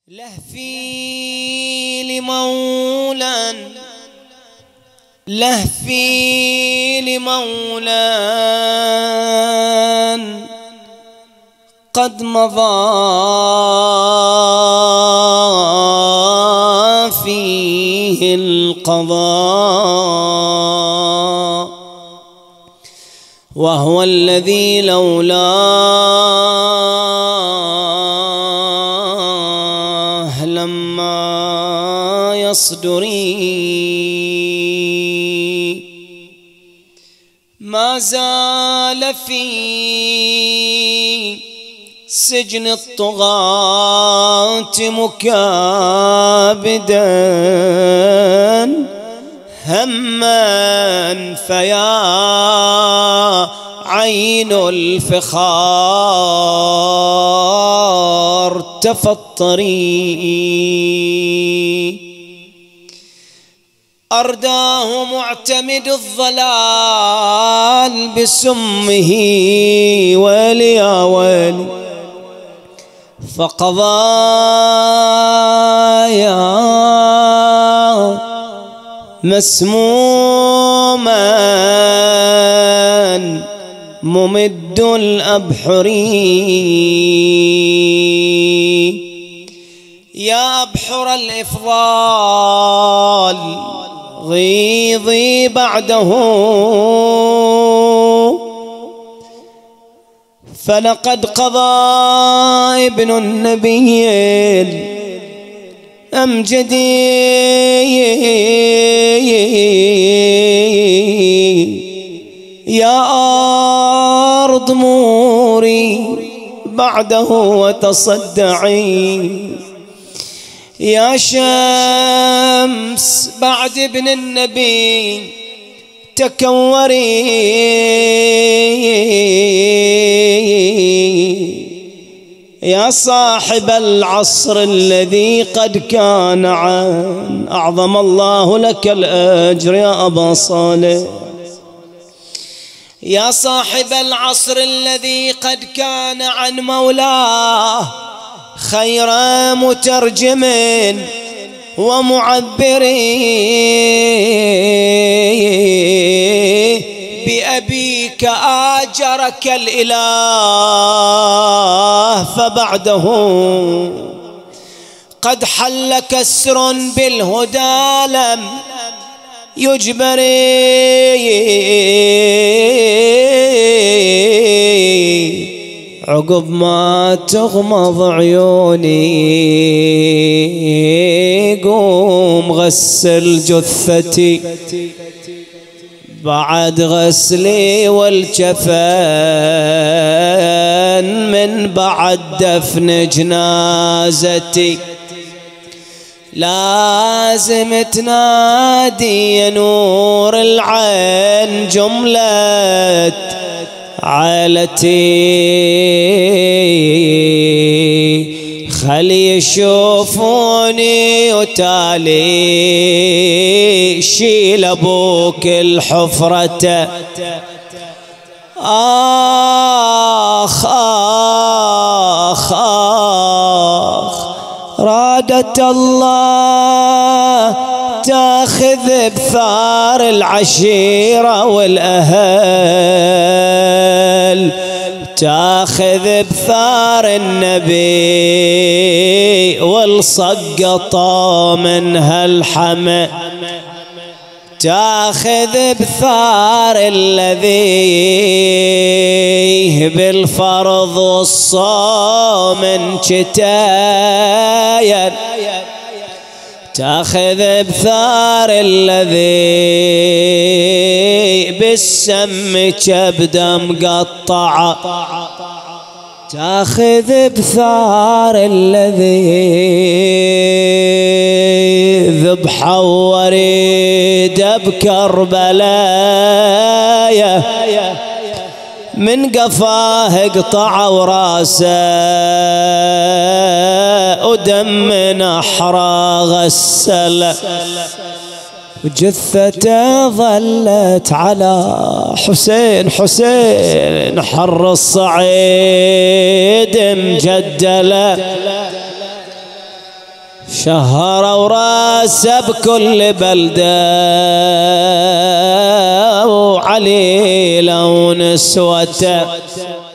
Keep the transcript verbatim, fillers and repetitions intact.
لهفي لمولى لهفي لمولى قد مضى فيه القضاء، وهو الذي لولاه لما يصدري ما زال في سجن الطغاة مكابدا هما فيا عين الفخار تفطري. أرداه معتمد الضلال بسمه وليا ولي، فقضايا مسموما ممد الأبحر. يا أبحر الإفضال غيظي بعده، فلقد قضى ابن النبي الأمجد يا أرض موري بعده وتصدعي، يا شمس بعد ابن النبي تكوري، يا صاحب العصر الذي قد كان عن أعظم الله لك الأجر يا أبا صالح. يا صاحب العصر الذي قد كان عن مولاه خير مترجم ومعبر، بأبيك آجرك الإله، فبعده قد حل كسر بالهدى لم يجبر. عقب ما تغمض عيوني قوم غسل جثتي، بعد غسلي والجفن من بعد دفن جنازتي لازم تنادي يا نور العين جملة عائلتي، خلي يشوفوني وتالي شيل ابوك الحفرة. آخ آخ آخ رادت الله تاخذ بثار العشيرة والأهل، تاخذ بثار النبي والسقطة من هالحمى، تاخذ بثار الذي بالفرض والصوم انشتاين، تاخذ بثار الذي بالسم كبده مقطعه، تاخذ بثار الذي ذبحه وريده بكربلاء، من قفاه قطعه وراسه ودم نحره غسله، وجثته ظلت على حسين حسين حر الصعيد مجدله. شهروا راسه بكل بلدة وعليله ونسوته